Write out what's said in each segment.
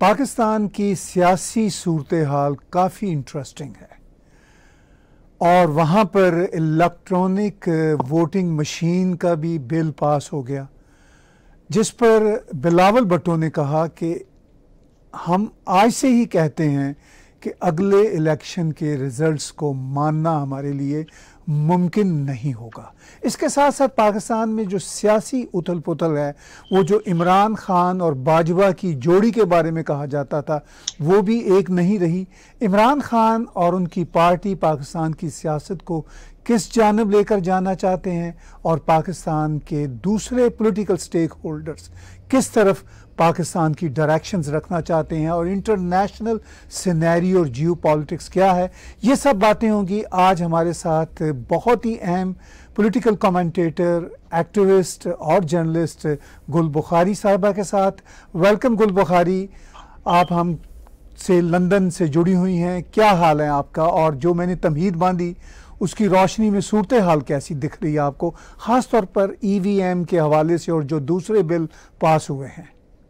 پاکستان کی سیاسی صورتحال کافی انٹرسٹنگ ہے اور وہاں پر الیکٹرانک ووٹنگ مشین کا بھی بل پاس ہو گیا، جس پر بلاول بھٹو نے کہا کہ ہم آج سے ہی کہتے ہیں کہ اگلے الیکشن کے ریزلٹس کو ماننا ہمارے لیے ممکن نہیں ہوگا۔ اس کے ساتھ ساتھ پاکستان میں جو سیاسی اتھل پتھل ہے، وہ جو عمران خان اور باجوہ کی جوڑی کے بارے میں کہا جاتا تھا، وہ بھی ایک نہیں رہی۔ عمران خان اور ان کی پارٹی پاکستان کی سیاست کو کس جانب لے کر جانا چاہتے ہیں اور پاکستان کے دوسرے پولیٹیکل سٹیک ہولڈرز کس طرف پاکستان کی ڈائریکشنز رکھنا چاہتے ہیں اور انٹرنیشنل سینیریو اور جیو پالیٹکس کیا ہے، یہ سب باتیں ہوں گی۔ آج ہمارے ساتھ بہت ہی اہم پولیٹیکل کمنٹیٹر، ایکٹیوسٹ اور جرنلسٹ گل بخاری صاحبہ کے ساتھ۔ ویلکم گل بخاری، آپ ہم سے لندن سے جڑی ہوئی ہیں، کیا حال ہے آپ کا؟ اور جو میں نے تمہید باندھی اس کی روشنی میں صورتحال کیسی دکھ رہی ہے آپ کو، خاص طور پر ای وی ایم کے حوالے سے اور جو دوسرے بل پاس ہوئے ہیں؟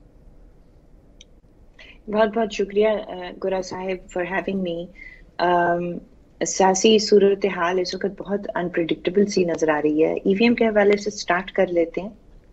بہت بہت شکریہ گورا صاحب فار ہیونگ می۔ سیاسی صورتحال اس وقت بہت انپریڈکٹیبل سی نظر آ رہی ہے۔ ای وی ایم کے حوالے سے سٹارٹ کر لیتے ہیں۔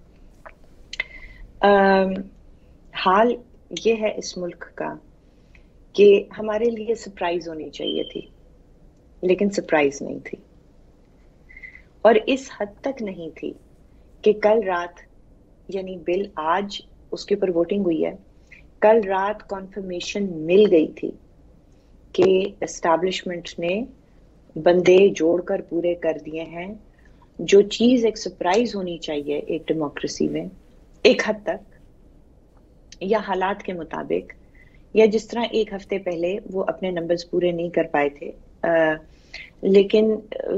حال یہ ہے اس ملک کا کہ ہمارے لیے سرپرائز ہونی چاہیے تھی، لیکن سرپرائز نہیں تھی، اور اس حد تک نہیں تھی کہ کل رات، یعنی بل آج اس کے اوپر ووٹنگ ہوئی ہے، کل رات کنفرمیشن مل گئی تھی کہ اسٹیبلشمنٹ نے بندے جوڑ کر پورے کر دیے ہیں۔ جو چیز ایک سرپرائز ہونی چاہیے ایک ڈیموکریسی میں، ایک حد تک یا حالات کے مطابق، یا جس طرح ایک ہفتے پہلے وہ اپنے نمبرز پورے نہیں کر پائے تھے، لیکن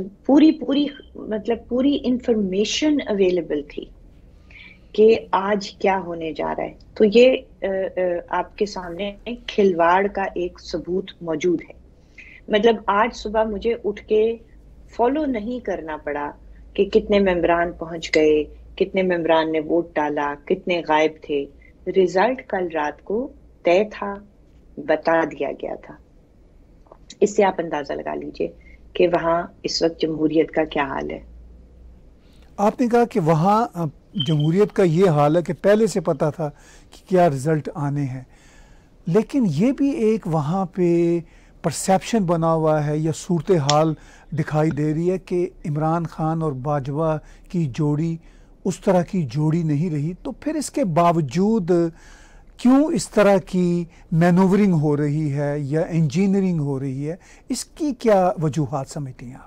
پوری انفارمیشن اویلیبل تھی کہ آج کیا ہونے جا رہا ہے۔ تو یہ آپ کے سامنے کھلواڑ کا ایک ثبوت موجود ہے۔ مطلب آج صبح مجھے اٹھ کے فالو نہیں کرنا پڑا کہ کتنے ممبران پہنچ گئے، کتنے ممبران نے ووٹ ڈالا، کتنے غائب تھے۔ ریزلٹ کل رات کو طے تھا، بتا دیا گیا تھا۔ اس سے آپ اندازہ لگا لیجئے کہ وہاں اس وقت جمہوریت کا کیا حال ہے۔ آپ نے کہا کہ وہاں جمہوریت کا یہ حال ہے کہ پہلے سے پتا تھا کہ کیا رزلٹ آنے ہیں، لیکن یہ بھی ایک وہاں پہ پرسیپشن بنا ہوا ہے یا صورتحال دکھائی دے رہی ہے کہ عمران خان اور باجوہ کی جوڑی اس طرح کی جوڑی نہیں رہی۔ تو پھر اس کے باوجود کیوں اس طرح کی مینوورنگ ہو رہی ہے یا انجینئرنگ ہو رہی ہے؟ اس کی کیا وجوہات سمجھتی ہیں آپ؟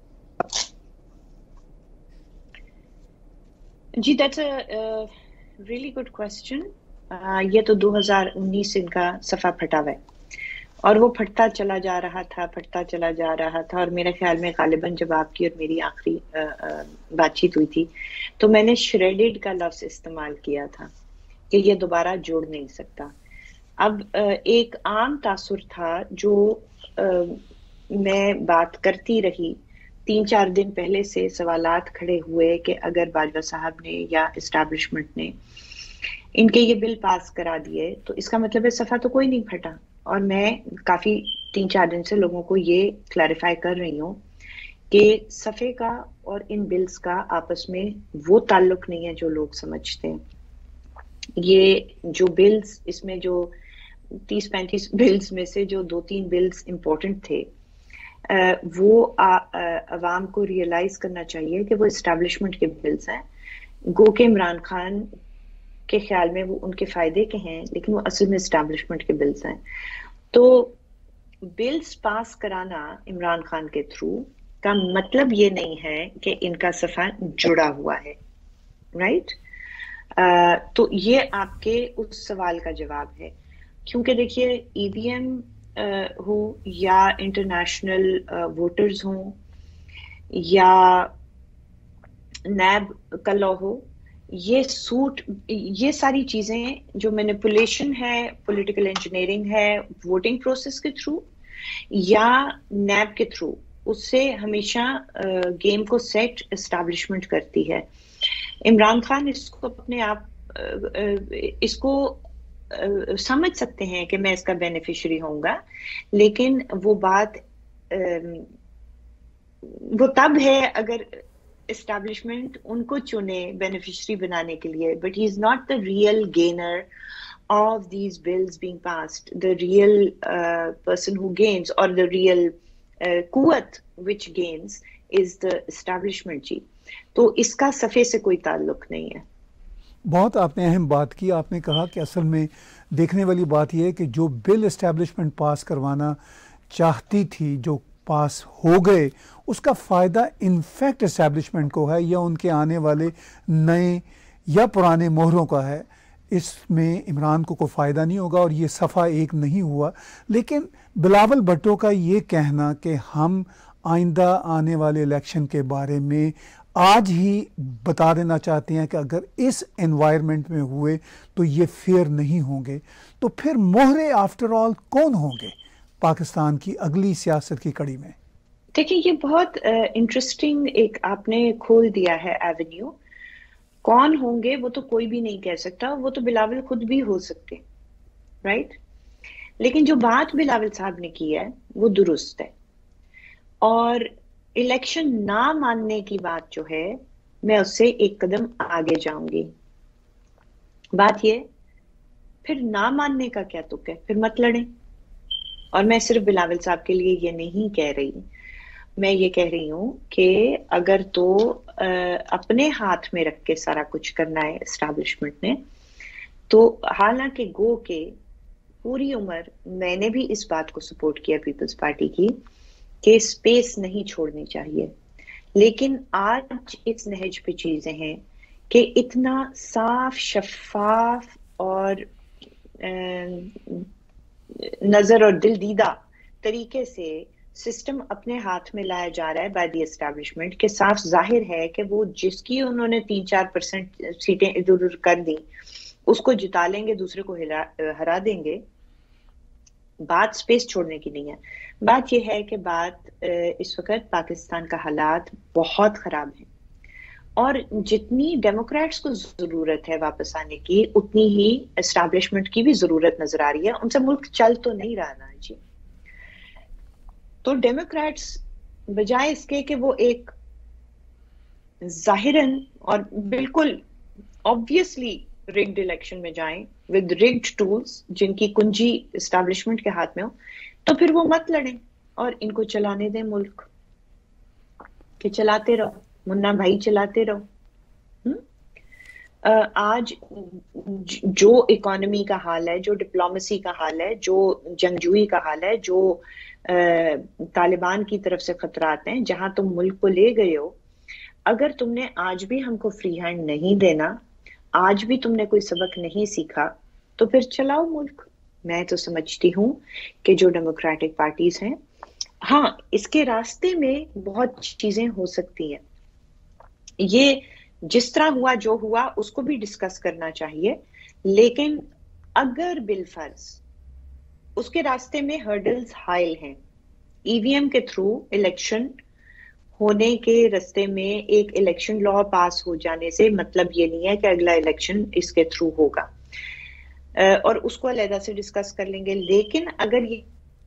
جی that's a really good question. یہ تو 2019 ان کا صفحہ پھٹا ہوا ہے، اور وہ پھٹتا چلا جا رہا تھا، اور میرے خیال میں غالباً جب آپ کی اور میری آخری بات چیت ہوئی تھی تو میں نے شریڈڈ کا لفظ استعمال کیا تھا کہ یہ دوبارہ جوڑ نہیں سکتا۔ اب ایک عام تاثر تھا جو میں بات کرتی رہی، 3-4 دن پہلے سے سوالات کھڑے ہوئے کہ اگر باجوہ صاحب نے یا اسٹیبلشمنٹ نے ان کے یہ بل پاس کرا دیے تو اس کا مطلب ہے صفحہ تو کوئی نہیں پھٹا۔ اور میں کافی 3-4 دن سے لوگوں کو یہ کلیریفائی کر رہی ہوں کہ صفحے کا اور ان بلز کا آپس میں وہ تعلق نہیں ہے جو لوگ سمجھتے ہیں۔ یہ جو بلز، اس میں جو 30-35 بلز میں سے جو 2-3 بلز امپورٹنٹ تھے، وہ عوام کو ریئلائز کرنا چاہیے کہ وہ اسٹیبلشمنٹ کے بلز ہیں، گو کہ عمران خان کے خیال میں وہ ان کے فائدے کے ہیں، لیکن وہ اصل میں اسٹیبلشمنٹ کے بلز ہیں۔ تو بلز پاس کرانا عمران خان کے تھرو کا مطلب یہ نہیں ہے کہ ان کا صفحہ جڑا ہوا ہے، رائٹ؟ تو یہ آپ کے اس سوال کا جواب ہے، کیونکہ دیکھیے ای وی ایم ہو یا انٹرنیشنل ووٹرز ہوں یا نیب کا لا ہو، یہ ساری چیزیں جو مینیپولیشن ہے، پولیٹیکل انجینئرنگ ہے ووٹنگ پروسیس کے تھرو یا نیب کے تھرو، اس سے ہمیشہ گیم کو سیٹ اسٹیبلشمنٹ کرتی ہے۔ عمران خان اس کو اپنے آپ اس کو سمجھ سکتے ہیں کہ میں اس کا بینیفیشری ہوں گا، لیکن وہ بات وہ تب ہے اگر اسٹیبلشمنٹ ان کو چنے بینیفیشری بنانے کے لیے، but he is not the real gainer of these bills being passed. The real person who gains, or the real قوت which gains, is the establishment جی. تو اس کا صفحے سے کوئی تعلق نہیں ہے. بہت آپ نے اہم بات کی. آپ نے کہا کہ اصل میں دیکھنے والی بات یہ ہے کہ جو بل اسٹیبلشمنٹ پاس کروانا چاہتی تھی، جو پاس ہو گئے، اس کا فائدہ انفیکٹ اسٹیبلشمنٹ کو ہے یا ان کے آنے والے نئے یا پرانے مہروں کا ہے. اس میں عمران کو کوئی فائدہ نہیں ہوگا اور یہ صفحہ ایک نہیں ہوا. لیکن بلاول بھٹو کا یہ کہنا کہ ہم آئندہ آنے والے الیکشن کے بارے میں آج ہی بتا دینا چاہتے ہیں کہ اگر اس انوائرمنٹ میں ہوئے تو یہ فیئر نہیں ہوں گے، تو پھر مہرے آفٹر آل کون ہوں گے پاکستان کی اگلی سیاست کی کڑی میں؟ دیکھیں یہ بہت انٹرسٹنگ ایک آپ نے کھول دیا ہے ایونیو. کون ہوں گے وہ تو کوئی بھی نہیں کہہ سکتا، وہ تو بلاول خود بھی ہو سکتے، رائٹ؟ لیکن جو بات بلاول صاحب نے کی ہے وہ درست ہے، اور الیکشن نہ ماننے کی بات جو ہے میں اس سے ایک قدم آگے جاؤں گی. بات یہ پھر نہ ماننے کا کیا تک ہے، پھر مت لڑیں. اور میں صرف بلاول صاحب کے لیے یہ نہیں کہہ رہی، میں یہ کہہ رہی ہوں کہ اگر تو اپنے ہاتھ میں رکھ کے سارا کچھ کرنا ہے اسٹیبلشمنٹ نے، تو حالانکہ گو کہ پوری عمر میں نے بھی اس بات کو سپورٹ کیا پیپلز پارٹی کی کہ سپیس نہیں چھوڑنی چاہیے، لیکن آج اس نہج پہ چیزیں ہیں کہ اتنا صاف شفاف اور نظر اور دل دیدہ طریقے سے سسٹم اپنے ہاتھ میں لایا جا رہا ہے بائی دی اسٹیبلشمنٹ، کہ صاف ظاہر ہے کہ وہ جس کی انہوں نے 3-4% سیٹیں ادھر ادھر کر دیں اس کو جتا لیں گے، دوسرے کو ہرا دیں گے. بات سپیس چھوڑنے کی نہیں ہے، بات یہ ہے کہ بات اس وقت پاکستان کا حالات بہت خراب ہیں، اور جتنی ڈیموکریٹس کو ضرورت ہے واپس آنے کی اتنی ہی اسٹیبلشمنٹ کی بھی ضرورت نظر آ رہی ہے. ان سے ملک چل تو نہیں رہا نا جی. تو ڈیموکریٹس بجائے اس کے کہ وہ ایک ظاہراً اور بالکل آبویسلی رگڈ الیکشن میں جائیں ود رگڈ ٹولز جن کی کنجی اسٹیبلشمنٹ کے ہاتھ میں ہو، تو پھر وہ مت لڑیں اور ان کو چلانے دیں ملک، کہ چلاتے رہو منا بھائی، چلاتے رہو. آج جو اکانومی کا حال ہے، جو ڈپلومیسی کا حال ہے، جو جنگجوئی کا حال ہے، جو طالبان کی طرف سے خطرات ہیں، جہاں تم ملک کو لے گئے ہو، اگر تم نے آج بھی ہم کو فری ہینڈ نہیں دینا، آج بھی تم نے کوئی سبق نہیں سیکھا، تو پھر چلاؤ ملک. میں تو سمجھتی ہوں کہ جو ڈیموکریٹک پارٹیز ہیں، ہاں اس کے راستے میں بہت چیزیں ہو سکتی ہیں، یہ جس طرح ہوا جو ہوا اس کو بھی ڈسکس کرنا چاہیے، لیکن اگر بالفرض اس کے راستے میں ہرڈلز حائل ہیں، ای وی ایم کے تھرو الیکشن ہونے کے راستے میں ایک الیکشن لا پاس ہو جانے سے مطلب یہ نہیں ہے کہ اگلا الیکشن اس کے تھرو ہوگا، اور اس کو علیحدہ سے ڈسکس کر لیں گے. لیکن اگر یہ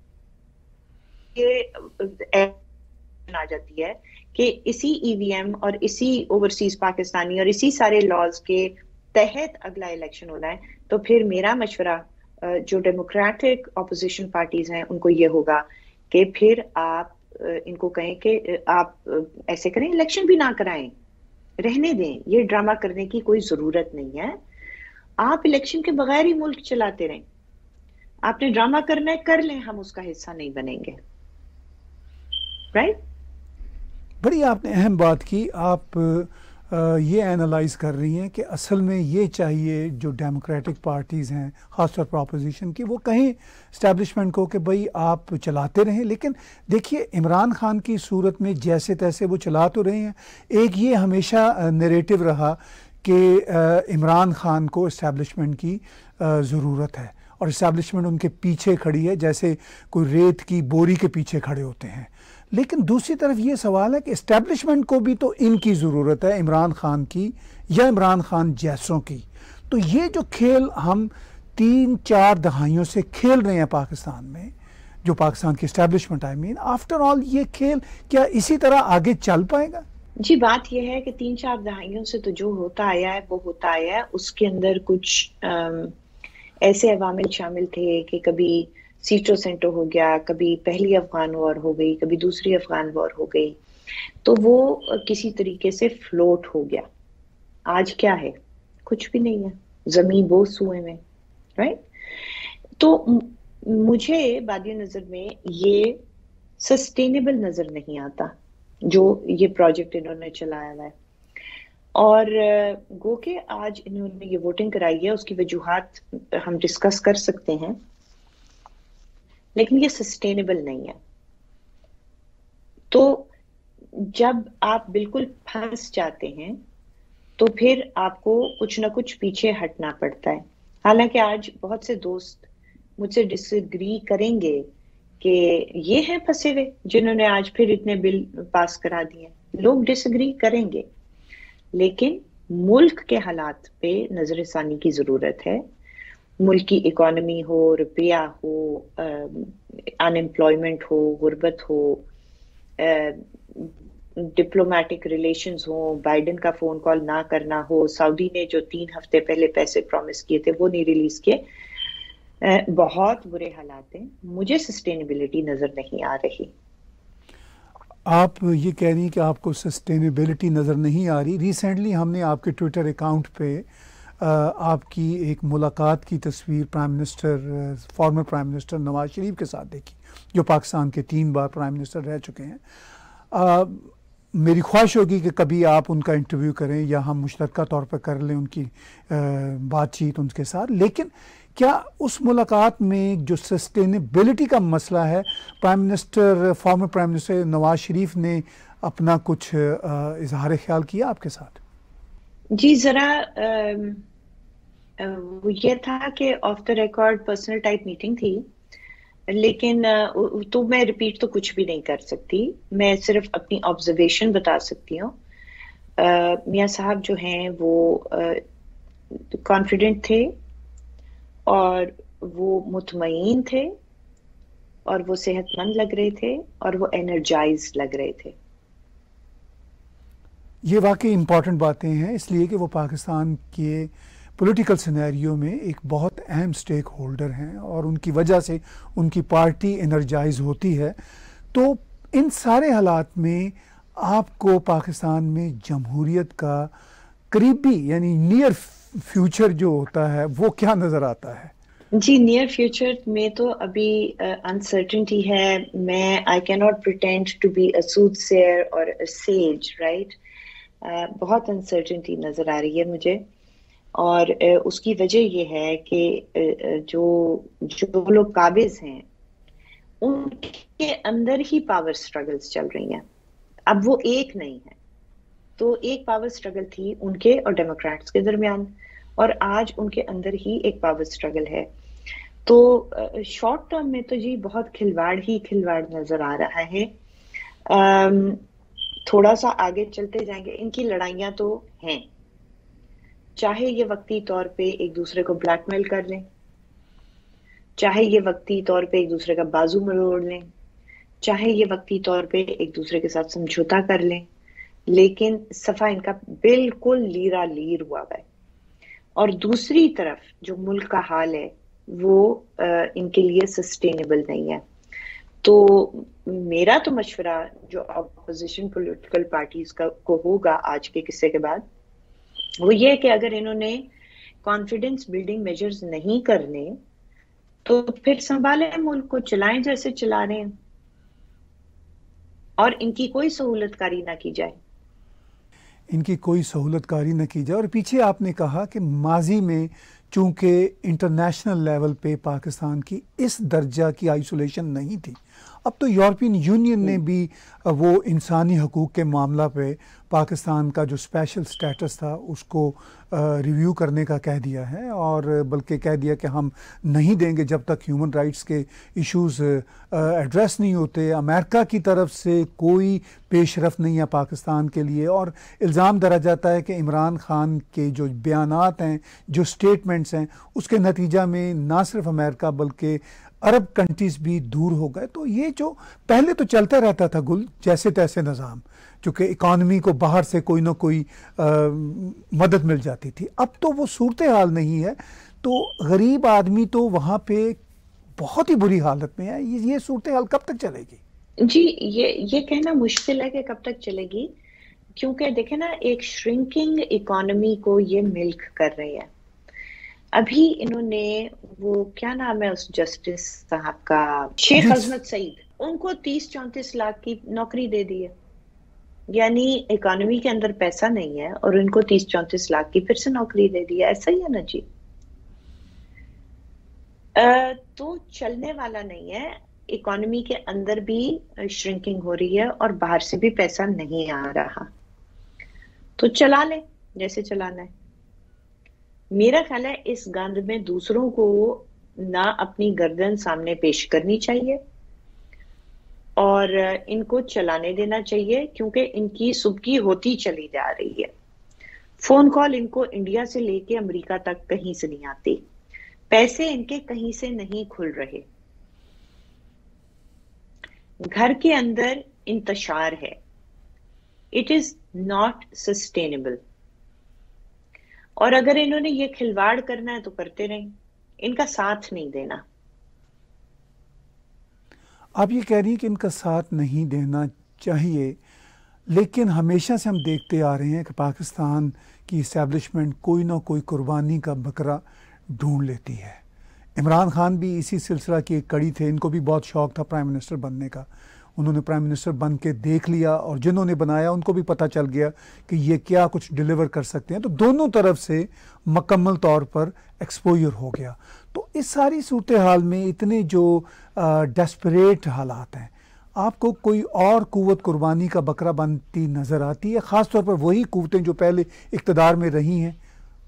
آ جاتی ہے کہ اسی ای وی ایم اور اسی اوورسیز پاکستانی اور اسی سارے لاز کے تحت اگلا الیکشن ہونا ہے، تو پھر میرا مشورہ جو ڈیموکریٹک اپوزیشن پارٹیز ہیں ان کو یہ ہوگا کہ پھر آپ ان کو کہیں کہ آپ ایسے کریں، الیکشن بھی نہ کرائیں، رہنے دیں، یہ ڈرامہ کرنے کی کوئی ضرورت نہیں ہے. آپ الیکشن کے بغیر ہی ملک چلاتے رہیں، آپ نے ڈرامہ کرنا ہے کر لیں، ہم اس کا حصہ نہیں بنیں گے. رائٹ؟ بڑی آپ نے اہم بات کی. آپ یہ اینالائز کر رہی ہیں کہ اصل میں یہ چاہیے جو ڈیموکریٹک پارٹیز ہیں خاص طور پر اپوزیشن کی، وہ کہیں اسٹیبلشمنٹ کو کہ بھئی آپ چلاتے رہیں. لیکن دیکھیے عمران خان کی صورت میں جیسے تیسے وہ چلا تو رہے ہیں. ایک یہ ہمیشہ نیریٹو رہا کہ عمران خان کو اسٹیبلشمنٹ کی ضرورت ہے اور اسٹیبلشمنٹ ان کے پیچھے کھڑی ہے، جیسے کوئی ریت کی بوری کے پیچھے کھڑے ہوتے ہیں. لیکن دوسری طرف یہ سوال ہے کہ اسٹیبلشمنٹ کو بھی تو ان کی ضرورت ہے، عمران خان کی یا عمران خان جیسوں کی. تو یہ جو کھیل ہم 3-4 دہائیوں سے کھیل رہے ہیں پاکستان میں، جو پاکستان کی اسٹیبلشمنٹ آفٹر آل یہ کھیل کیا اسی طرح آگے چل پائے گا؟ جی بات یہ ہے کہ 3-4 دہائیوں سے تو جو ہوتا آیا ہے وہ ہوتا آیا ہے. اس کے اندر کچھ ایسے عوامل شامل تھے کہ کبھی سیٹو سینٹو ہو گیا، کبھی پہلی افغان وار ہو گئی، کبھی دوسری افغان وار ہو گئی، تو وہ کسی طریقے سے فلوٹ ہو گیا. آج کیا ہے؟ کچھ بھی نہیں ہے، زمین بوس ہوئے میں، رائٹ؟ تو مجھے بادی نظر میں یہ سسٹینیبل نظر نہیں آتا جو یہ پروجیکٹ انہوں نے چلایا ہوا ہے. اور گو کہ آج انہوں نے یہ ووٹنگ کرائی ہے، اس کی وجوہات ہم ڈسکس کر سکتے ہیں، لیکن یہ سسٹینیبل نہیں ہے. تو جب آپ بالکل پھنس جاتے ہیں تو پھر آپ کو کچھ نہ کچھ پیچھے ہٹنا پڑتا ہے. حالانکہ آج بہت سے دوست مجھ سے ڈس ایگری کریں گے کہ یہ ہیں پھنسے ہوئے جنہوں نے آج پھر اتنے بل پاس کرا دیے. لوگ ڈس ایگری کریں گے، لیکن ملک کے حالات پہ نظر ثانی کی ضرورت ہے. ملک کی اکانومی ہو، روپیہ ہو، ان امپلائمنٹ ہو، غربت ہو، ڈپلومیٹک ریلیشنز ہوں، بائیڈن کا فون کال نہ کرنا ہو، سعودی نے جو 3 ہفتے پہلے پیسے پرومس کیے تھے وہ نہیں ریلیز کیے. بہت برے حالات ہیں. مجھے سسٹینیبلٹی نظر نہیں آ رہی. آپ یہ کہہ رہی ہیں کہ آپ کو سسٹینیبلٹی نظر نہیں آ رہی. ریسنٹلی ہم نے آپ کے ٹویٹر اکاؤنٹ پہ آپ کی ایک ملاقات کی تصویر former prime minister Nawaz Sharif کے ساتھ دیکھی، جو پاکستان کے 3 بار پرائم منسٹر رہ چکے ہیں. میری خواہش ہوگی کہ کبھی آپ ان کا انٹرویو کریں یا ہم مشترکہ طور پر کر لیں ان کی بات چیت ان کے ساتھ. لیکن کیا اس ملاقات میں جو سسٹینیبلٹی کا مسئلہ ہے، former prime minister Nawaz Sharif نے اپنا کچھ اظہار خیال کیا آپ کے ساتھ؟ جی ذرا وہ یہ تھا کہ off the record personal type meeting تھی، لیکن تو میں ریپیٹ تو کچھ بھی نہیں کر سکتی. میں صرف اپنی آبزرویشن بتا سکتی ہوں. میاں صاحب جو ہیں وہ کانفیڈنٹ تھے اور وہ مطمئن تھے اور وہ صحت مند لگ رہے تھے اور وہ انرجائز لگ رہے تھے. یہ واقعی امپورٹنٹ باتیں ہیں، اس لیے کہ وہ پاکستان کے پولیٹیکل سینیریو میں ایک بہت اہم سٹیک ہولڈر ہیں اور ان کی وجہ سے ان کی پارٹی انرجائز ہوتی ہے. تو ان سارے حالات میں آپ کو پاکستان میں جمہوریت کا قریبی یعنی نیئر فیوچر جو ہوتا ہے وہ کیا نظر آتا ہے؟ جی نیئر فیوچر میں تو ابھی انسرٹنٹی ہے. میں آئی کی not pretend to be a soothsayer اور اے سیج، رائٹ؟ بہت انسرٹنٹی نظر آ رہی ہے مجھے، اور اس کی وجہ یہ ہے کہ جو لوگ قابض ہیں ان کے اندر ہی پاور سٹرگلز چل رہی ہیں. اب وہ ایک نہیں ہے. تو ایک پاور سٹرگل تھی ان کے اور ڈیموکریٹس کے درمیان، اور آج ان کے اندر ہی ایک پاور سٹرگل ہے. تو شارٹ ٹرم میں تو جی بہت کھلواڑ نظر آ رہا ہے. تھوڑا سا آگے چلتے جائیں گے، ان کی لڑائیاں تو ہیں، چاہے یہ وقتی طور پہ ایک دوسرے کو بلیک میل کر لیں، چاہے یہ وقتی طور پہ ایک دوسرے کا بازو مروڑ لیں، چاہے یہ وقتی طور پہ ایک دوسرے کے ساتھ سمجھوتا کر لیں، لیکن صفحہ ان کا بالکل لیرا لیر ہوا ہے. اور دوسری طرف جو ملک کا حال ہے وہ ان کے لیے سسٹینیبل نہیں ہے. تو میرا تو مشورہ جو اپوزیشن پولیٹیکل پارٹیز کو ہوگا آج کے قصے کے بعد، وہ یہ کہ اگر انہوں نے کانفیڈنس بلڈنگ میجرز نہیں کرنے تو پھر سنبھالیں ملک کو، چلائیں جیسے چلا رہے ہیں، اور ان کی کوئی سہولت کاری نہ کی جائے. ان کی کوئی سہولت کاری نہ کی جائے. اور پیچھے آپ نے کہا کہ ماضی میں چونکہ انٹرنیشنل لیول پہ پاکستان کی اس درجہ کی آئسولیشن نہیں تھی، اب تو یورپین یونین نے بھی وہ انسانی حقوق کے معاملہ پہ پاکستان کا جو اسپیشل سٹیٹس تھا اس کو ریویو کرنے کا کہہ دیا ہے، اور بلکہ کہہ دیا کہ ہم نہیں دیں گے جب تک ہیومن رائٹس کے ایشوز ایڈریس نہیں ہوتے۔ امریکہ کی طرف سے کوئی پیش رفت نہیں ہے پاکستان کے لیے، اور الزام درا جاتا ہے کہ عمران خان کے جو بیانات ہیں، جو سٹیٹمنٹس ہیں، اس کے نتیجہ میں نہ صرف امریکہ بلکہ عرب کنٹریز بھی دور ہو گئے۔ تو یہ جو پہلے تو چلتا رہتا تھا گل جیسے تیسے نظام، چونکہ اکانومی کو باہر سے کوئی نہ کوئی مدد مل جاتی تھی، اب تو وہ صورتحال نہیں ہے، تو غریب آدمی تو وہاں پہ بہت ہی بری حالت میں ہے۔ یہ صورتحال کب تک چلے گی؟ جی یہ کہنا مشکل ہے کہ کب تک چلے گی، کیونکہ دیکھیں نا ایک شرنکنگ اکانومی کو یہ ملک کر رہی ہے۔ ابھی انہوں نے وہ کیا نام ہے اس جسٹس صاحب کا، شیخ عظمت سعید، ان کو 30-34 لاکھ کی نوکری دے دی ہے، یعنی اکانومی کے اندر پیسہ نہیں ہے اور ان کو 30-34 لاکھ کی پھر سے نوکری دے دی ہے۔ ایسا ہی ہے نا جی، تو چلنے والا نہیں ہے۔ اکانومی کے اندر بھی شرنکنگ ہو رہی ہے اور باہر سے بھی پیسہ نہیں آ رہا، تو چلا لے جیسے چلانا ہے۔ میرا خیال ہے اس گند میں دوسروں کو نہ اپنی گردن سامنے پیش کرنی چاہیے اور ان کو چلانے دینا چاہیے، کیونکہ ان کی سبکی ہوتی چلی جا رہی ہے۔ فون کال ان کو انڈیا سے لے کے امریکہ تک کہیں سے نہیں آتی، پیسے ان کے کہیں سے نہیں کھل رہے، گھر کے اندر انتشار ہے۔ اٹ از ناٹ سسٹینیبل، اور اگر انہوں نے یہ کھلواڑ کرنا ہے تو کرتے رہیں، ان کا ساتھ نہیں دینا۔ آپ یہ کہہ رہی ہیں کہ ان کا ساتھ نہیں دینا چاہیے، لیکن ہمیشہ سے ہم دیکھتے آ رہے ہیں کہ پاکستان کی اسٹیبلشمنٹ کوئی نہ کوئی قربانی کا بکرا ڈھونڈ لیتی ہے۔ عمران خان بھی اسی سلسلہ کی ایک کڑی تھے، ان کو بھی بہت شوق تھا پرائم منسٹر بننے کا، انہوں نے پرائم منسٹر بن کے دیکھ لیا، اور جنہوں نے بنایا ان کو بھی پتہ چل گیا کہ یہ کیا کچھ ڈیلیور کر سکتے ہیں، تو دونوں طرف سے مکمل طور پر ایکسپوجر ہو گیا۔ تو اس ساری صورتحال میں اتنے جو ڈیسپریٹ حالات ہیں، آپ کو کوئی اور قوت قربانی کا بکرا بنتی نظر آتی ہے، خاص طور پر وہی قوتیں جو پہلے اقتدار میں رہی ہیں؟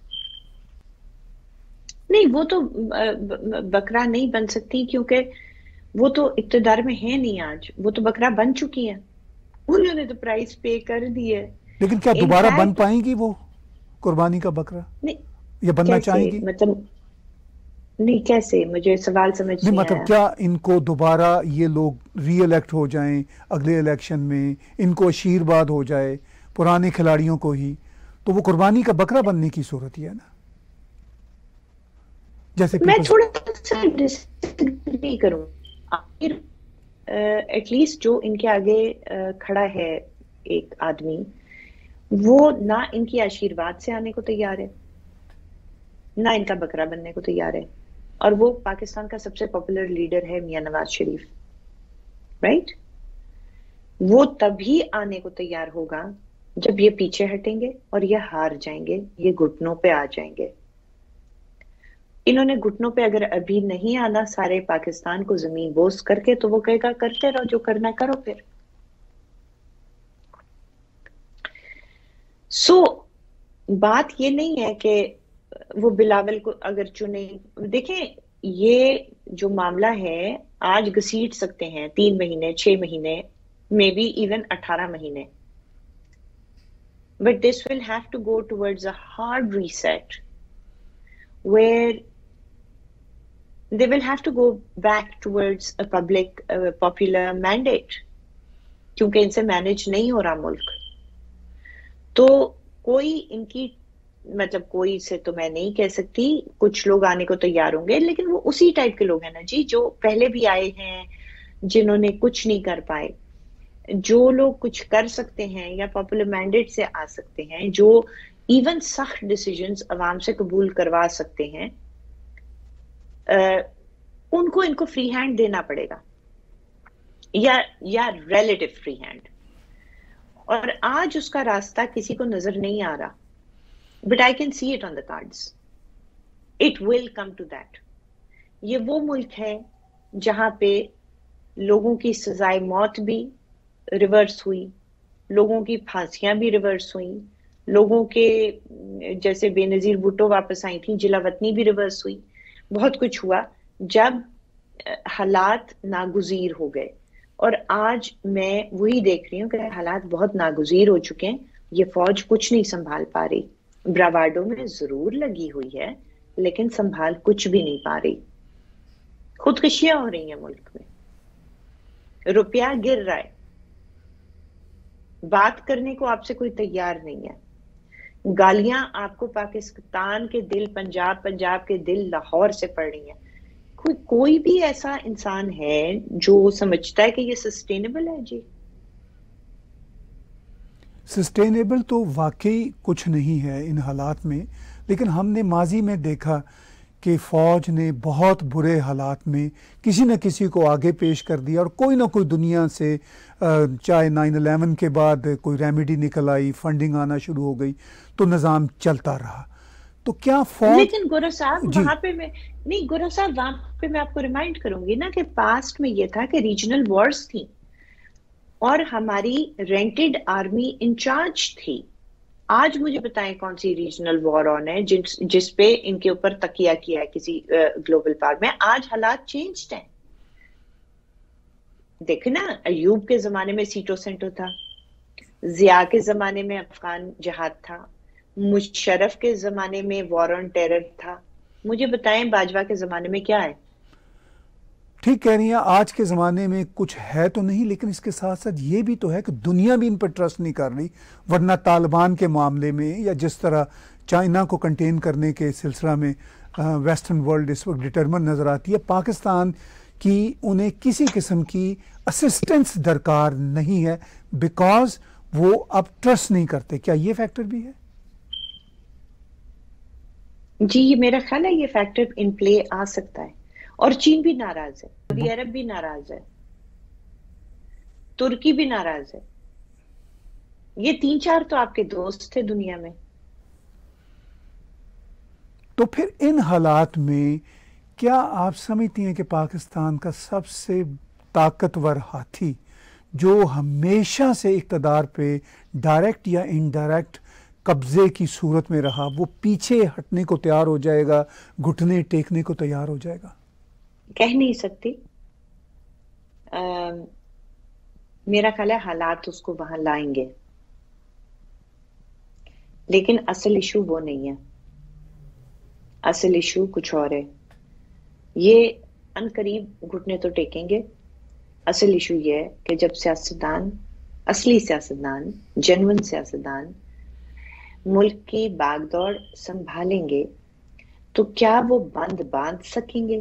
نہیں، وہ تو بکرا نہیں بن سکتی، کیونکہ وہ تو اقتدار میں ہے نہیں آج، وہ تو بکرا بن چکی ہے، انہوں نے تو پرائز پے کر دی ہے۔ لیکن کیا دوبارہ بن پائیں گی وہ قربانی کا بکرا، یا بننا چاہیں گی؟ مطلب نہیں، کیسے؟ مجھے سوال سمجھ نہیں آیا۔ مطلب کیا ان کو دوبارہ یہ لوگ ری الیکٹ ہو جائیں اگلے الیکشن میں، ان کو آشیرواد ہو جائے پرانے کھلاڑیوں کو ہی، تو وہ قربانی کا بکرا بننے کی صورت ہی ہے نا؟ جیسے میں تھوڑا سا ڈسگری کروں، ایٹ لیسٹ جو ان کے آگے کھڑا ہے ایک آدمی، وہ نہ ان کی آشیرواد سے آنے کو تیار ہے، نہ ان کا بکرا بننے کو تیار ہے، اور وہ پاکستان کا سب سے پاپولر لیڈر ہے میاں نواز شریف، رائٹ؟ وہ تبھی آنے کو تیار ہوگا جب یہ پیچھے ہٹیں گے اور یہ ہار جائیں گے، یہ گھٹنوں پہ آ جائیں گے۔ انہوں نے گھٹنوں پہ اگر ابھی نہیں آنا سارے پاکستان کو زمین بوس کر کے، تو وہ کہے گا کرتے رہو، جو کرنا کرو پھر۔ سو بات یہ نہیں ہے کہ وہ بلاول کو اگر چنیں، دیکھیں یہ جو معاملہ ہے آج گھسیٹ سکتے ہیں 3 مہینے، 6 مہینے، مے بی ایون 18 مہینے، but this will have to go towards a hard reset where they will have to go back towards a public popular mandate، کیونکہ ان سے مینج نہیں ہو رہا ملک۔ تو کوئی ان کی مطلب کوئی سے تو میں نہیں کہہ سکتی، کچھ لوگ آنے کو تیار ہوں گے، لیکن وہ اسی ٹائپ کے لوگ ہیں نا جی، جو پہلے بھی آئے ہیں، جنہوں نے کچھ نہیں کر پائے۔ جو لوگ کچھ کر سکتے ہیں یا پاپولر مینڈیٹ سے آ سکتے ہیں، جو ایون سخت ڈیسیجنز عوام سے قبول کروا سکتے ہیں، ان کو فری ہینڈ دینا پڑے گا، یا ریلیٹو فری ہینڈ، اور آج اس کا راستہ کسی کو نظر نہیں آ رہا، but I can see it on the cards, it will come to that. یہ وہ ملک ہے جہاں پہ لوگوں کی سزائے موت بھی ریورس ہوئی، لوگوں کی پھانسیاں بھی ریورس ہوئیں، لوگوں کے جیسے بے نظیر بھٹو واپس آئی تھیں، جلا وطنی بھی ریورس ہوئی، بہت کچھ ہوا جب حالات ناگزیر ہو گئے. اور آج میں وہی دیکھ رہی ہوں کہ حالات بہت ناگزیر ہو چکے ہیں، یہ فوج کچھ نہیں سنبھال پا رہی، براواڈو میں ضرور لگی ہوئی ہے لیکن سنبھال کچھ بھی نہیں پا رہی. خودکشیاں ہو رہی ہیں ملک میں، روپیہ گر رہا ہے، بات کرنے کو آپ سے کوئی تیار نہیں ہے، گالیاں آپ کو پاکستان کے دل پنجاب، پنجاب کے دل لاہور سے پڑ رہی ہیں. کوئی بھی ایسا انسان ہے جو سمجھتا ہے کہ یہ سسٹینیبل ہے؟ جی سسٹینیبل تو واقعی کچھ نہیں ہے ان حالات میں، لیکن ہم نے ماضی میں دیکھا کہ فوج نے بہت برے حالات میں کسی نہ کسی کو آگے پیش کر دیا، اور کوئی نہ کوئی دنیا سے چاہے 9/11 کے بعد کوئی ریمیڈی نکل آئی، فنڈنگ آنا شروع ہو گئی، تو نظام چلتا رہا. تو کیا فوج لیکن گورو صاحب جی وہاں پہ گورو صاحب وہاں پہ میں آپ کو ریمائنڈ کروں گی نا کہ پاسٹ میں یہ تھا کہ ریجنل وارز تھی اور ہماری رینٹڈ آرمی انچارج تھی. آج مجھے بتائیں کون سی ریجنل وار آن ہے جس پہ ان کے اوپر تکیہ کیا ہے کسی گلوبل پاور میں؟ آج حالات چینجڈ ہیں. دیکھیں نا، ایوب کے زمانے میں سیٹو سینٹو تھا، ضیاء کے زمانے میں افغان جہاد تھا، مشرف کے زمانے میں وار آن ٹیرر تھا. مجھے بتائیں باجوہ کے زمانے میں کیا ہے؟ ٹھیک کہہ رہی ہیں، آج کے زمانے میں کچھ ہے تو نہیں، لیکن اس کے ساتھ ساتھ یہ بھی تو ہے کہ دنیا بھی ان پر ٹرسٹ نہیں کر رہی. ورنہ طالبان کے معاملے میں یا جس طرح چائنا کو کنٹین کرنے کے سلسلہ میں ویسٹرن ورلڈ اس وقت ڈٹرمن نظر آتی ہے، پاکستان کی انہیں کسی قسم کی اسسٹنس درکار نہیں ہے، بیکاز وہ اب ٹرسٹ نہیں کرتے. کیا یہ فیکٹر بھی ہے؟ جی یہ میرا خیال ہے یہ فیکٹر ان پلے آ سکتا ہے. اور چین بھی ناراض ہے، سعودی عرب بھی ناراض ہے، ترکی بھی ناراض ہے. یہ 3-4 تو آپ کے دوست تھے دنیا میں. تو پھر ان حالات میں کیا آپ سمجھتی ہیں کہ پاکستان کا سب سے طاقتور ہاتھی جو ہمیشہ سے اقتدار پہ ڈائریکٹ یا انڈائریکٹ قبضے کی صورت میں رہا، وہ پیچھے ہٹنے کو تیار ہو جائے گا، گھٹنے ٹیکنے کو تیار ہو جائے گا؟ کہہ نہیں سکتی. میرا خیال ہے حالات اس کو وہاں لائیں گے، لیکن اصل ایشو وہ نہیں ہے. اصل ایشو کچھ اور ہے. یہ ان قریب گھٹنے تو ٹیکیں گے. اصل ایشو یہ ہے کہ جب سیاستدان، اصلی سیاستدان، جنون سیاستدان ملک کی باغ دوڑ سنبھالیں گے تو کیا وہ بند باندھ سکیں گے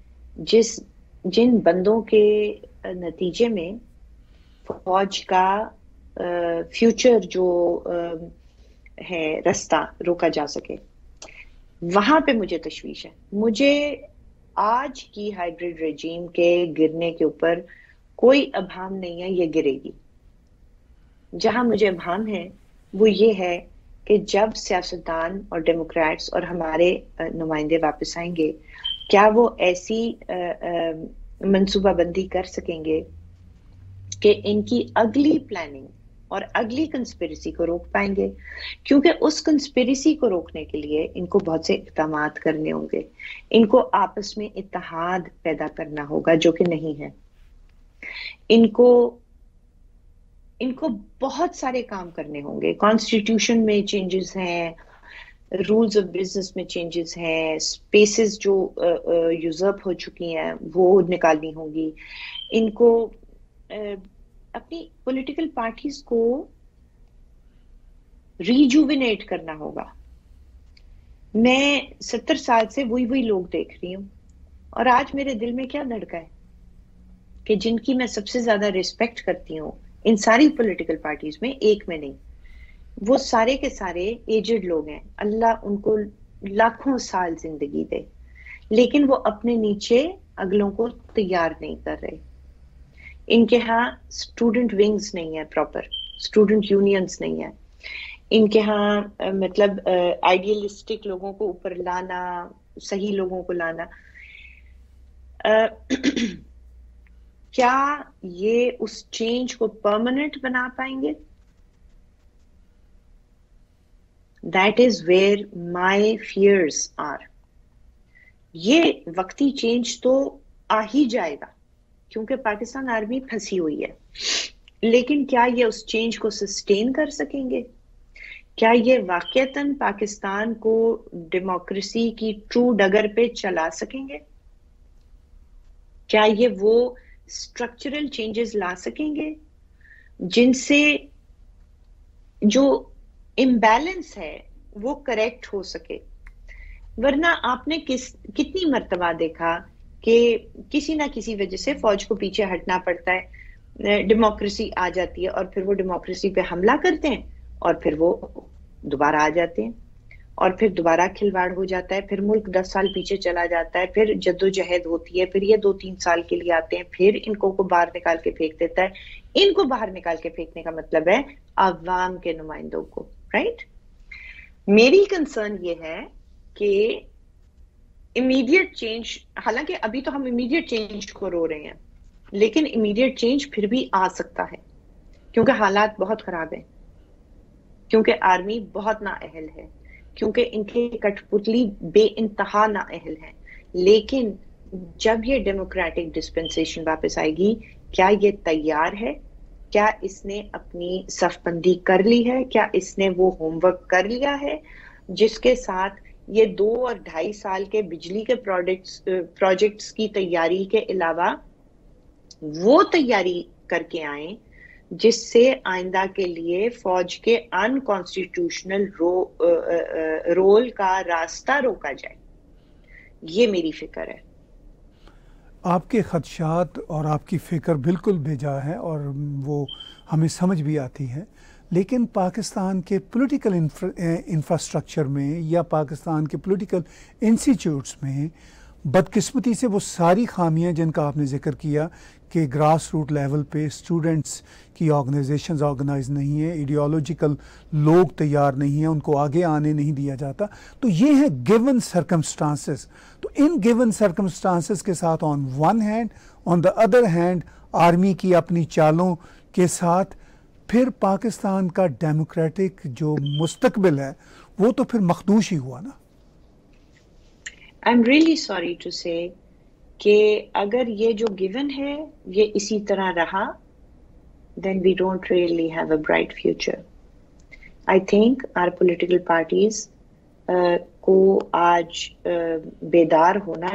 جن بندوں کے نتیجے میں فوج کا فیوچر جو ہے رستہ روکا جا سکے؟ وہاں پہ مجھے تشویش ہے. مجھے آج کی ہائیبریڈ ریجیم کے گرنے کے اوپر کوئی ابہام نہیں ہے، یہ گرے گی. جہاں مجھے ابہام ہے وہ یہ ہے کہ جب سیاستدان اور ڈیموکریٹس اور ہمارے نمائندے واپس آئیں گے، کیا وہ ایسی منصوبہ بندی کر سکیں گے کہ ان کی اگلی پلاننگ اور اگلی کنسپیریسی کو روک پائیں گے؟ کیونکہ اس کنسپیریسی کو روکنے کے لیے ان کو بہت سے اقدامات کرنے ہوں گے. ان کو آپس میں اتحاد پیدا کرنا ہوگا جو کہ نہیں ہے. ان کو بہت سارے کام کرنے ہوں گے. کانسٹیٹیوشن میں چینجز ہیں، رولز آف بزنس میں چینجز ہیں، سپیسز جو یوزرپ ہو چکی ہیں وہ نکالنی ہوں گی. ان کو اپنی پولیٹیکل پارٹیز کو ریجوینیٹ کرنا ہوگا. میں 70 سال سے وہی لوگ دیکھ رہی ہوں، اور آج میرے دل میں کیا دھڑکا ہے کہ جن کی میں سب سے زیادہ ریسپیکٹ کرتی ہوں ان ساری پولیٹیکل پارٹیز میں، ایک میں نہیں، وہ سارے کے سارے ایجڈ لوگ ہیں. اللہ ان کو لاکھوں سال زندگی دے، لیکن وہ اپنے نیچے اگلوں کو تیار نہیں کر رہے. ان کے ہاں اسٹوڈنٹ ونگز نہیں ہے، پراپر اسٹوڈنٹ یونینز نہیں ہے. ان کے ہاں مطلب آئیڈیلسٹک لوگوں کو اوپر لانا، صحیح لوگوں کو لانا. کیا یہ اس چینج کو پرماننٹ بنا پائیں گے؟ That is where my fears are. یہ وقتی چینج تو آ ہی جائے گا کیونکہ پاکستان آرمی پھنسی ہوئی ہے، لیکن کیا یہ اس چینج کو سسٹین کر سکیں گے؟ کیا یہ واقعتاً پاکستان کو ڈیموکریسی کی ٹرو ڈگر پہ چلا سکیں گے؟ کیا یہ وہ اسٹرکچرل چینجز لا سکیں گے جن سے جو امبیلنس ہے وہ کریکٹ ہو سکے؟ ورنہ آپ نے کتنی مرتبہ دیکھا کہ کسی نہ کسی وجہ سے فوج کو پیچھے ہٹنا پڑتا ہے، ڈیموکریسی آ جاتی ہے اور پھر وہ ڈیموکریسی پہ حملہ کرتے ہیں اور پھر وہ دوبارہ آ جاتے ہیں اور پھر دوبارہ کھلواڑ ہو جاتا ہے، پھر ملک 10 سال پیچھے چلا جاتا ہے، پھر جدوجہد ہوتی ہے، پھر یہ 2-3 سال کے لیے آتے ہیں، پھر ان کو باہر نکال کے پھینک دیتا ہے۔ ان کو باہر نکال کے پھینکنے کا مطلب ہے عوام کے نمائندوں کو، رائٹ؟ میری کنسرن یہ ہے کہ امیڈیٹ چینج، حالانکہ ابھی تو ہم امیڈیٹ چینج کو رو رہے ہیں، لیکن امیڈیٹ چینج پھر بھی آ سکتا ہے کیونکہ حالات بہت خراب ہیں، کیونکہ آرمی بہت نااہل ہے، کیونکہ ان کے کٹ پتلی بے انتہا نااہل ہے۔ لیکن جب یہ ڈیموکریٹک ڈسپنسیشن واپس آئے گی، کیا یہ تیار ہے؟ کیا اس نے اپنی صف بندی کر لی ہے؟ کیا اس نے وہ ہوم ورک کر لیا ہے جس کے ساتھ یہ 2 اور 2.5 سال کے بجلی کے پروجیکٹس کی تیاری کے علاوہ وہ تیاری کر کے آئیں جس سے آئندہ کے لیے فوج کے ان کانسٹیٹیوشنل رول کا راستہ روکا جائے؟ یہ میری فکر ہے۔ آپ کے خدشات اور آپ کی فکر بالکل بجا ہے اور وہ ہمیں سمجھ بھی آتی ہے، لیکن پاکستان کے پولیٹیکل انفراسٹرکچر میں یا پاکستان کے پولیٹیکل انسٹیٹیوٹس میں بدقسمتی سے وہ ساری خامیاں جن کا آپ نے ذکر کیا کہ گراس روٹ لیول پہ اسٹوڈنٹس کی آرگنائزیشنز آرگنائز نہیں ہیں، ایڈیالوجیکل لوگ تیار نہیں ہیں، ان کو آگے آنے نہیں دیا جاتا، تو یہ ہے گیون سرکمسٹانسز۔ تو ان گیون سرکمسٹانسز کے ساتھ on one hand, on the other hand army کی اپنی چالوں کے ساتھ پھر پاکستان کا ڈیموکریٹک جو مستقبل ہے وہ تو پھر مخدوش ہی ہوا نا۔ I'm really sorry to say کہ اگر یہ جو given ہے یہ اسی طرح رہا then we don't really have a bright future. I think our political parties کو آج بیدار ہونا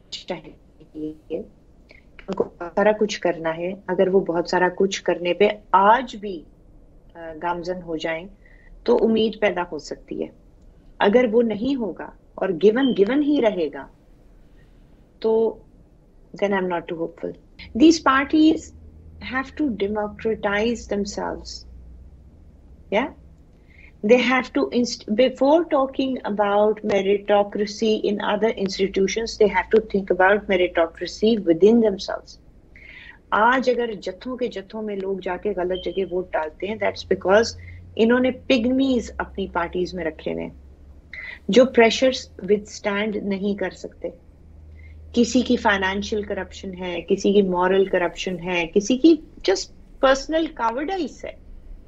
چاہیے، ان کو بہت سارا کچھ کرنا ہے۔ اگر وہ بہت سارا کچھ کرنے پہ آج بھی گامزن ہو جائیں تو امید پیدا ہو سکتی ہے۔ اگر وہ نہیں ہوگا اور given ہی رہے گا تو then I'm not too hopeful. These parties have to democratize themselves. Yeah? They have to, before talking about meritocracy in other institutions, they have to think about meritocracy within themselves. آج اگر جتھوں کے جتھوں میں لوگ جا کے غلط جگہ ووٹ ڈالتے ہیں that's because انہوں نے پگمیز اپنی پارٹیز میں رکھے ہوئے جو پریشرز withstand نہیں کر سکتے۔ کسی کی فائنینشیل کرپشن ہے، کسی کی مورل کرپشن ہے، کسی کی جسٹ پرسنل کاورڈائز ہے۔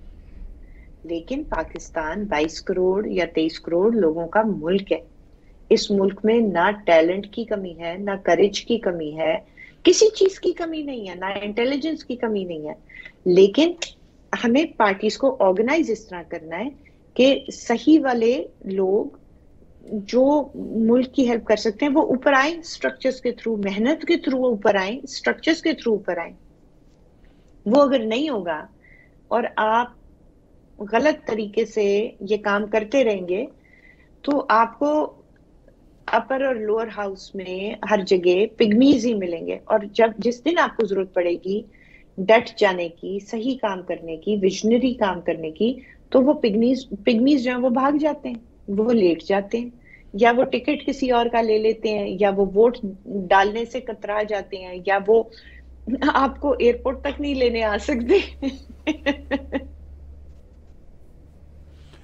لیکن پاکستان 22 کروڑ یا 23 کروڑ لوگوں کا ملک ہے۔ اس ملک میں نہ ٹیلنٹ کی کمی ہے، نہ کریج کی کمی ہے، کسی چیز کی کمی نہیں ہے، نہ انٹیلیجنس کی کمی نہیں ہے۔ لیکن ہمیں پارٹیز کو آرگنائز اس طرح کرنا ہے کہ صحیح والے لوگ جو ملک کی ہیلپ کر سکتے ہیں وہ اوپر آئیں، سٹرکچرز کے تھرو، محنت کے تھرو اوپر آئیں، سٹرکچرز کے تھرو اوپر آئیں۔ وہ اگر نہیں ہوگا اور آپ غلط طریقے سے یہ کام کرتے رہیں گے تو آپ کو اپر اور لوور ہاؤس میں ہر جگہ پگمیز ہی ملیں گے، اور جس دن آپ کو ضرورت پڑے گی ڈٹ جانے کی، صحیح کام کرنے کی، ویژنری کام کرنے کی، تو وہ پگمیز جو ہیں وہ بھاگ جاتے ہیں، وہ لیٹ جاتے ہیں، یا وہ ٹکٹ کسی اور کا لے لیتے ہیں، یا وہ ووٹ ڈالنے سے کترا جاتے ہیں، یا وہ آپ کو ایئرپورٹ تک نہیں لینے آ سکتے۔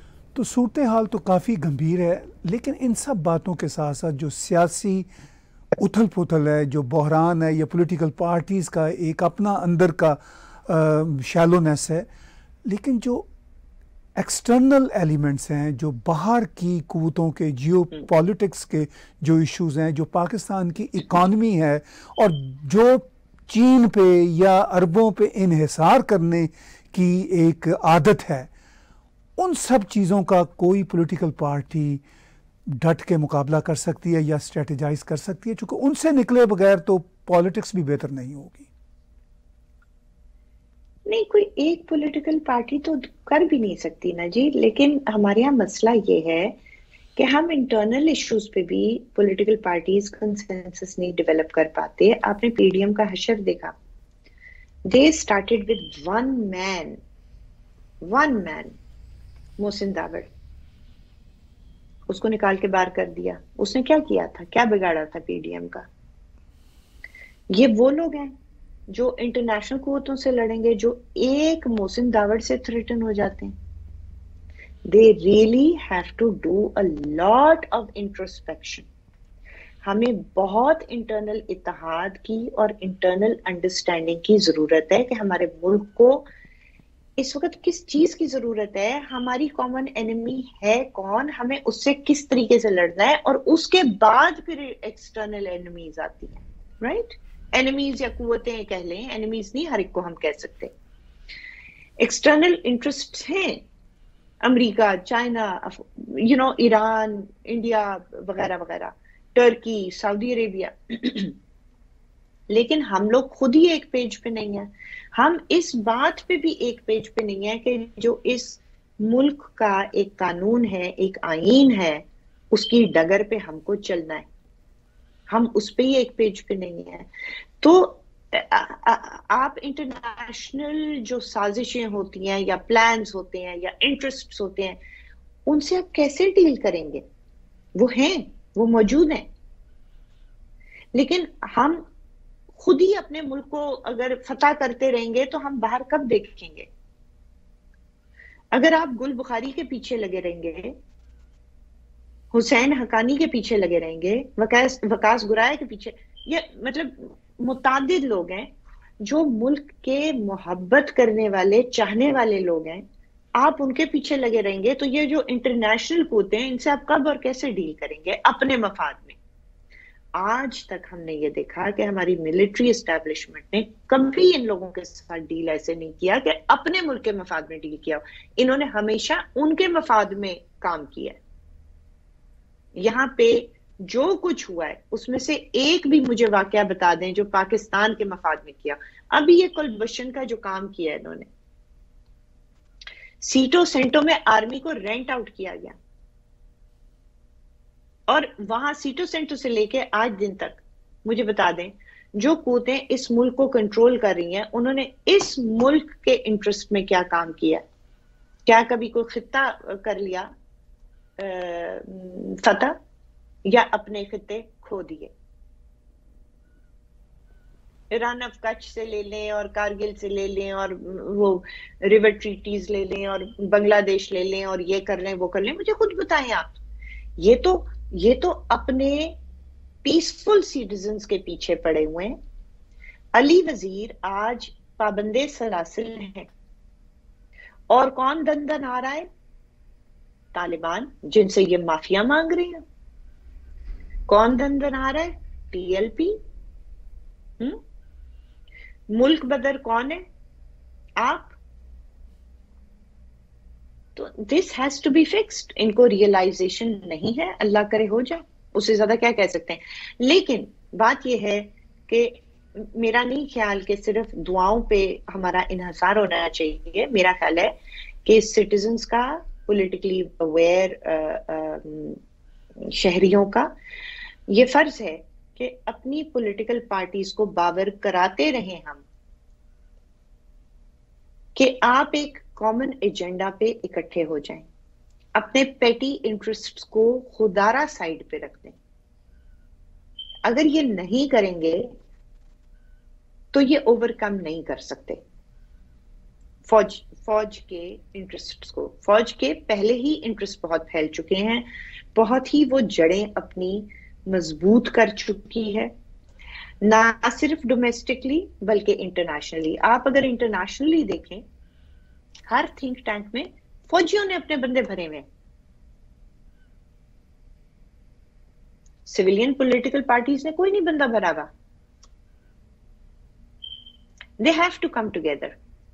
تو صورتحال تو کافی گمبھیر ہے، لیکن ان سب باتوں کے ساتھ ساتھ جو سیاسی اتھل پتھل ہے، جو بحران ہے، یا پولیٹیکل پارٹیز کا ایک اپنا اندر کا شیلونیس ہے، لیکن جو ایکسٹرنل ایلیمنٹس ہیں، جو باہر کی قوتوں کے جیو پالیٹکس کے جو ایشوز ہیں، جو پاکستان کی اکانومی ہے، اور جو چین پہ یا عربوں پہ انحصار کرنے کی ایک عادت ہے، ان سب چیزوں کا کوئی پولیٹیکل پارٹی ڈٹ کے مقابلہ کر سکتی ہے یا اسٹریٹجائز کر سکتی ہے؟ چونکہ ان سے نکلے بغیر تو پالیٹکس بھی بہتر نہیں ہوگی. نہیں، کوئی ایک پولیٹیکل پارٹی تو کر بھی نہیں سکتی نا جی. لیکن ہمارے یہاں مسئلہ یہ ہے کہ ہم انٹرنل ایشوز پہ بھی پولیٹیکل پارٹیز کنسنسس نہیں ڈیولپ کر پاتے. آپ نے پی ڈی ایم کا حشر دیکھا. They started with one man Mohsin Dawar. اس کو نکال کے باہر کر دیا. اس نے کیا کیا تھا؟ کیا بگاڑا تھا پی ڈی ایم کا؟ یہ وہ لوگ ہیں جو انٹرنیشنل قوتوں سے لڑیں گے، جو ایک محسن داوڑ سے تھریٹن ہو جاتے ہیں. They really have to do a lot of introspection. ہمیں بہت انٹرنل اتحاد کی اور انٹرنل انڈرسٹینڈنگ کی ضرورت ہے کہ ہمارے ملک کو اس وقت کس چیز کی ضرورت ہے، ہماری کامن انیمی ہے کون، ہمیں اس سے کس طریقے سے لڑنا ہے، اور اس کے بعد پھر ایکسٹرنل انیمیز آتی ہیں. رائٹ؟ انیمیز یا قوتیں کہہ لیں، انیمیز نہیں ہر ایک کو ہم کہہ سکتے. ایکسٹرنل انٹرسٹ ہیں، امریکہ، چائنا، ایران، انڈیا وغیرہ وغیرہ، ٹرکی، سعودی عربیہ. لیکن ہم لوگ خود ہی ایک پیج پہ نہیں ہیں. ہم اس بات پہ بھی ایک پیج پہ نہیں ہیں کہ جو اس ملک کا ایک قانون ہے، ایک آئین ہے، اس کی ڈگر پہ ہم کو چلنا ہے. ہم اس پہ ہی ایک پیج پہ نہیں ہیں. تو آپ انٹرنیشنل جو سازشیں ہوتی ہیں یا پلانز ہوتے ہیں یا انٹرسٹس ہوتے ہیں، ان سے آپ کیسے ڈیل کریں گے؟ وہ ہیں، وہ موجود ہیں. لیکن ہم خود ہی اپنے ملک کو اگر فتح کرتے رہیں گے تو ہم باہر کب دیکھیں گے؟ اگر آپ گل بخاری کے پیچھے لگے رہیں گے، حسین حقانی کے پیچھے لگے رہیں گے، وکاس گرائے کے پیچھے، یہ مطلب متعدد لوگ ہیں جو ملک کے محبت کرنے والے، چاہنے والے لوگ ہیں، آپ ان کے پیچھے لگے رہیں گے تو یہ جو انٹرنیشنل قوتیں ہیں، ان سے آپ کب اور کیسے ڈیل کریں گے اپنے مفاد میں؟ آج تک ہم نے یہ دیکھا کہ ہماری ملٹری اسٹیبلشمنٹ نے کبھی ان لوگوں کے ساتھ ڈیل ایسے نہیں کیا کہ اپنے ملک کے مفاد میں ڈیل کیا ہو. انہوں نے ہمیشہ ان کے مفاد میں کام کیا ہے. یہاں پہ جو کچھ ہوا ہے اس میں سے ایک بھی مجھے واقعہ بتا دیں جو پاکستان کے مفاد میں کیا. ابھی یہ کلبھشن کا جو کام کیا ہے انہوں نے، سیٹوں سینٹوں میں آرمی کو رینٹ آؤٹ کیا گیا، اور وہاں سیٹوں سینٹوں سے لے کے آج دن تک مجھے بتا دیں جو قوتیں اس ملک کو کنٹرول کر رہی ہیں، انہوں نے اس ملک کے انٹرسٹ میں کیا کام کیا؟ کیا کبھی کوئی خطہ کر لیا فتح، یا اپنے خطے کھو دیے؟ رن آف کچھ سے لے لیں اور کارگل سے لے لیں اور وہ ریور ٹریٹیز لے لیں اور بنگلہ دیش لے لیں اور یہ کر لیں وہ کر لیں. مجھے خود بتائیں آپ، یہ تو اپنے پیسفل سٹیزنز کے پیچھے پڑے ہوئے ہیں. علی وزیر آج پابندے سلاسل ہیں، اور کون دن دن آ رہا ہے؟ طالبان، جن سے یہ معافیا مانگ رہے ہیں. کون دن دن آ رہا ہے؟ T L P. ملک بدر کون ہے؟ آپ. تو this has to be fixed. ان کو ریئلائزیشن نہیں ہے، اللہ کرے ہو جائے، اس سے زیادہ کیا کہہ سکتے ہیں. لیکن بات یہ ہے کہ میرا نہیں خیال کہ صرف دعاؤں پہ ہمارا انحصار ہونا چاہیے. میرا خیال ہے کہ سٹیزنز کا، پولیٹیکلی اویئر شہریوں کا یہ فرض ہے کہ اپنی پولیٹیکل پارٹیز کو باور کراتے رہیں ہم کہ آپ ایک کامن ایجنڈا پہ اکٹھے ہو جائیں، اپنے پیٹی انٹرسٹس کو خودارہ سائڈ پہ رکھ دیں. اگر یہ نہیں کریں گے تو یہ اوور کم نہیں کر سکتے فوج کے انٹرسٹس کو. فوج کے پہلے ہی انٹرسٹ بہت پھیل چکے ہیں، بہت ہی وہ جڑیں اپنی مضبوط کر چکی ہے، نہ صرف ڈومیسٹکلی بلکہ انٹرنیشنلی. آپ اگر انٹرنیشنلی دیکھیں، ہر تھنک ٹینک میں فوجیوں نے اپنے بندے بھرے ہوئے ہیں. سویلین پولیٹیکل پارٹیز نے کوئی نہیں بندہ بھرا ہوا. They have to come together.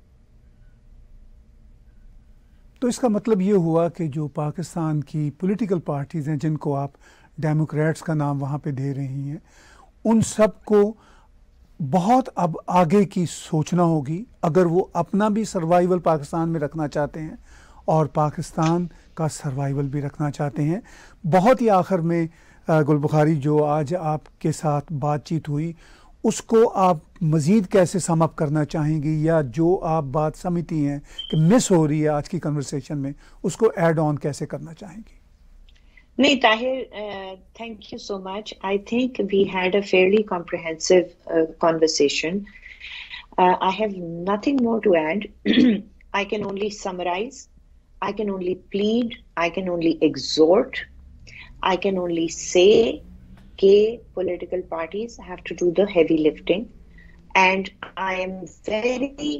تو اس کا مطلب یہ ہوا کہ جو پاکستان کی پولیٹیکل پارٹیز ہیں، جن کو آپ ڈیموکریٹس کا نام وہاں پہ دے رہی ہیں، ان سب کو بہت اب آگے کی سوچنا ہوگی اگر وہ اپنا بھی سروائیول پاکستان میں رکھنا چاہتے ہیں اور پاکستان کا سروائیول بھی رکھنا چاہتے ہیں. بہت ہی آخر میں گل بخاری، جو آج آپ کے ساتھ بات چیت ہوئی، اس کو آپ مزید کیسے سم اپ کرنا چاہیں گی، یا جو آپ بات سمجھتی ہیں کہ مس ہو رہی ہے آج کی کنورسیشن میں، اس کو ایڈ آن کیسے کرنا چاہیں گی؟ نہیں Tahir, thank you so much. I think we had a fairly comprehensive conversation. I have nothing more to add. I can only summarize, I can only plead, I can only exhort, I can only say کہ political parties have to do the heavy lifting, and I am very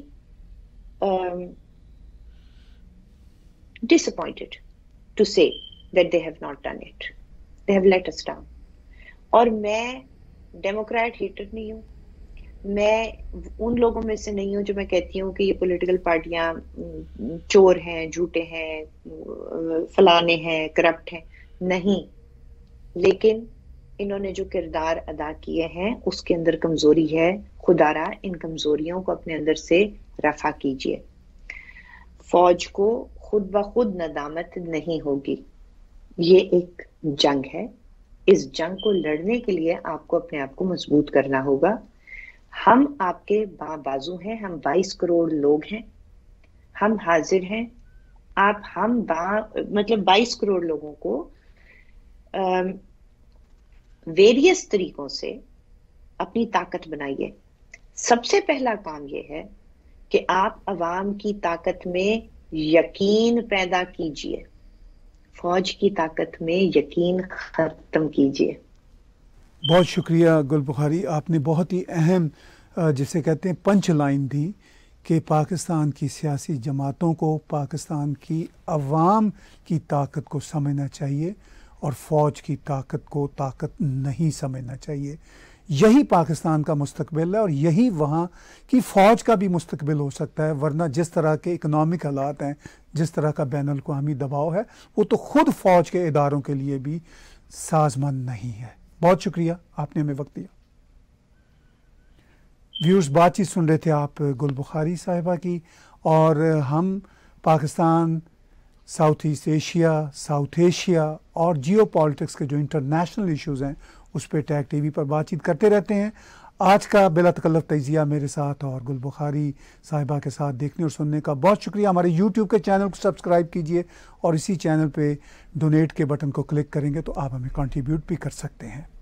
disappointed to say that they have not done it. They have let us down. اور میں Democrat heater نہیں ہوں، میں ان لوگوں میں سے نہیں ہوں جو میں کہتی ہوں کہ یہ پولیٹیکل پارٹیاں چور ہیں، جھوٹے ہیں، فلانے ہیں، کرپٹ ہیں. نہیں، لیکن انہوں نے جو کردار ادا کیے ہیں اس کے اندر کمزوری ہے. خدا را ان کمزوریوں کو اپنے اندر سے رفع کیجئے. فوج کو خود بخود ندامت نہیں ہوگی. یہ ایک جنگ ہے. اس جنگ کو لڑنے کے لیے آپ کو اپنے آپ کو مضبوط کرنا ہوگا. ہم آپ کے بازو ہیں، ہم 22 کروڑ لوگ ہیں، ہم حاضر ہیں. مطلب 22 کروڑ لوگوں کو ویریس طریقوں سے اپنی طاقت بنائیے. سب سے پہلا کام یہ ہے کہ آپ عوام کی طاقت میں یقین پیدا کیجئے. فوج کی طاقت میں یقین ختم کیجئے. بہت شکریہ گل بخاری، آپ نے بہت ہی اہم جسے کہتے ہیں پنچ لائن دی کہ پاکستان کی سیاسی جماعتوں کو پاکستان کی عوام کی طاقت کو سمجھنا چاہیے اور فوج کی طاقت کو طاقت نہیں سمجھنا چاہیے. یہی پاکستان کا مستقبل ہے اور یہی وہاں کی فوج کا بھی مستقبل ہو سکتا ہے. ورنہ جس طرح کے اکنامک حالات ہیں، جس طرح کا بین الاقوامی دباؤ ہے، وہ تو خود فوج کے اداروں کے لیے بھی سازمند نہیں ہے. بہت شکریہ، آپ نے ہمیں وقت دیا. ویورز، بات چیت سن رہے تھے آپ گل بخاری صاحبہ کی، اور ہم Pakistan, south east Asia, south Asia اور جیو پالیٹکس کے جو انٹرنیشنل ایشوز ہیں اس پہ ٹیگ ٹی وی پر بات چیت کرتے رہتے ہیں. آج کا بلا تکلف تجزیہ میرے ساتھ اور گل بخاری صاحبہ کے ساتھ دیکھنے اور سننے کا بہت شکریہ. ہمارے یوٹیوب کے چینل کو سبسکرائب کیجئے اور اسی چینل پہ ڈونیٹ کے بٹن کو کلک کریں گے تو آپ ہمیں کنٹریبیوٹ بھی کر سکتے ہیں.